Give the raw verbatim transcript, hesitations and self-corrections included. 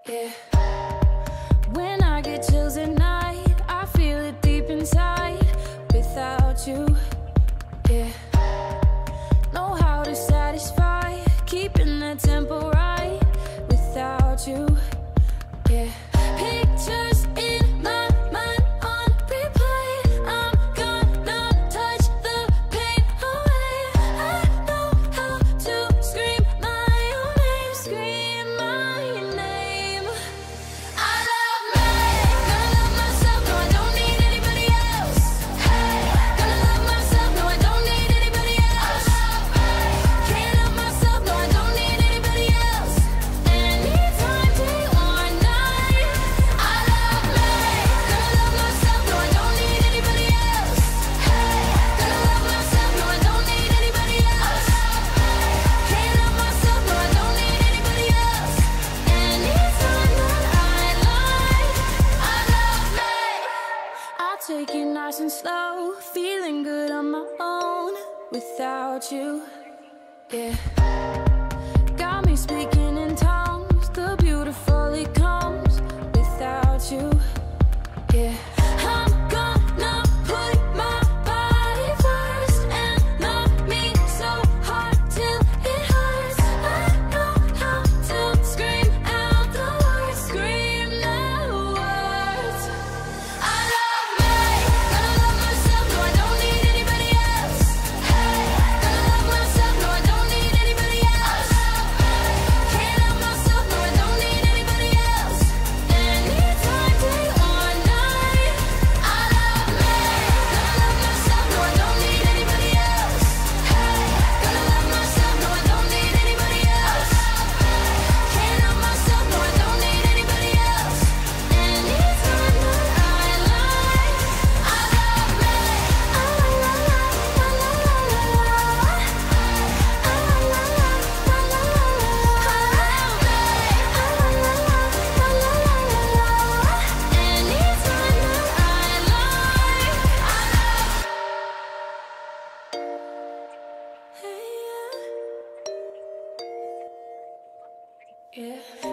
Yeah. When I get chills at night, I feel it deep inside. Without you, yeah. Know how to satisfy, keeping the tempo right. Without you, yeah. Pictures in my mind on replay. I'm gonna touch the pain away. I know how to scream my own name, scream my name. I love me, gonna love myself, no I don't need anybody else. Hey, gonna love myself, no I don't need anybody else. Can't love myself, no I don't need anybody else. Anytime, day or night. I love me, gonna love myself, no I don't need anybody else. Hey, gonna love myself, no I don't need anybody else. Can't love myself, no I don't need anybody else. Anytime that I like, I love me. I'll take it nice and slow, feeling good on my own without you, yeah. Got me speaking in tongues, the beautiful it comes without you, yeah. I'm gonna put my body first and love me so hard till it hurts. I know how to scream out the words, scream the words. I love me, gonna love myself, no I don't need anybody else. Hey, gonna love myself, no I don't need anybody else. Can't love myself, no I don't need anybody else. Anytime, day or night. I love me, gonna love myself, no I don't need anybody else. Hey, gonna love myself, no I don't need anybody else. Can't love myself, no I don't need anybody else. Anytime that I like, I love me. I la la la la la la la. I la la la la la la la. I love me. I la la la la la la la. Anytime that I like, I love. Hey, yeah. Yeah.